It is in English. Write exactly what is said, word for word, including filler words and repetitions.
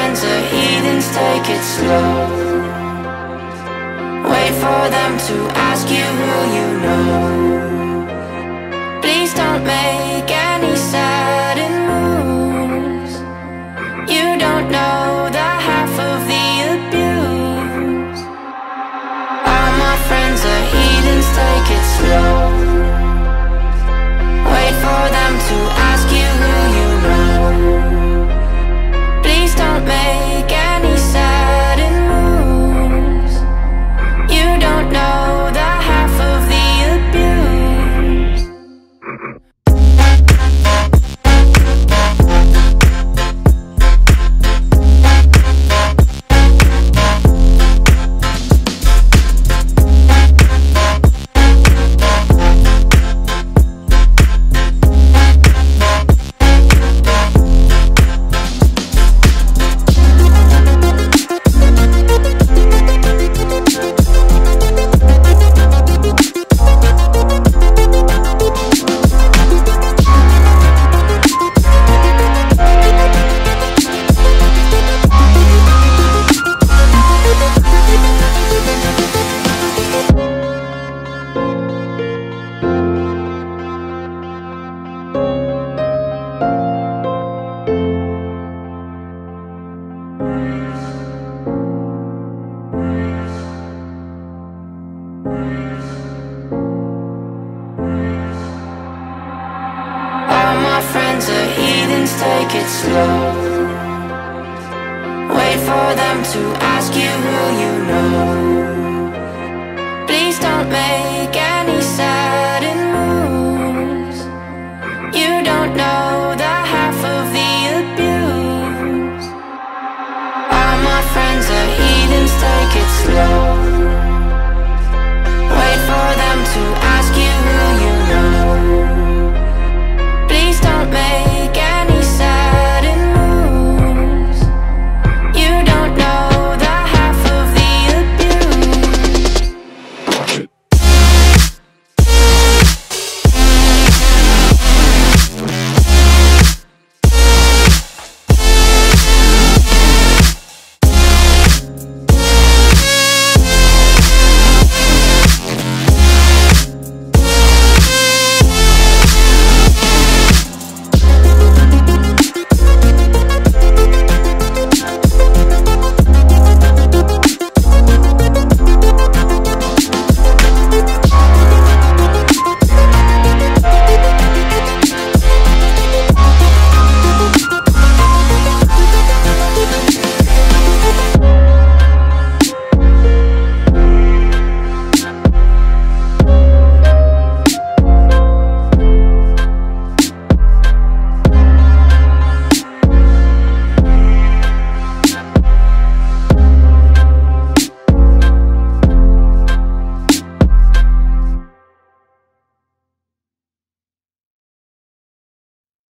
friends are heathens, take it slow. Wait for them to ask you who you know. Please don't make any sudden moves. You don't know the half of the abuse. All my friends are heathens, take it slow. Wait for them to ask you who you know. Please don't make any sudden moves. You don't know the half of the abuse. All my friends are heathens, take it slow. Wait for them to ask you who you know.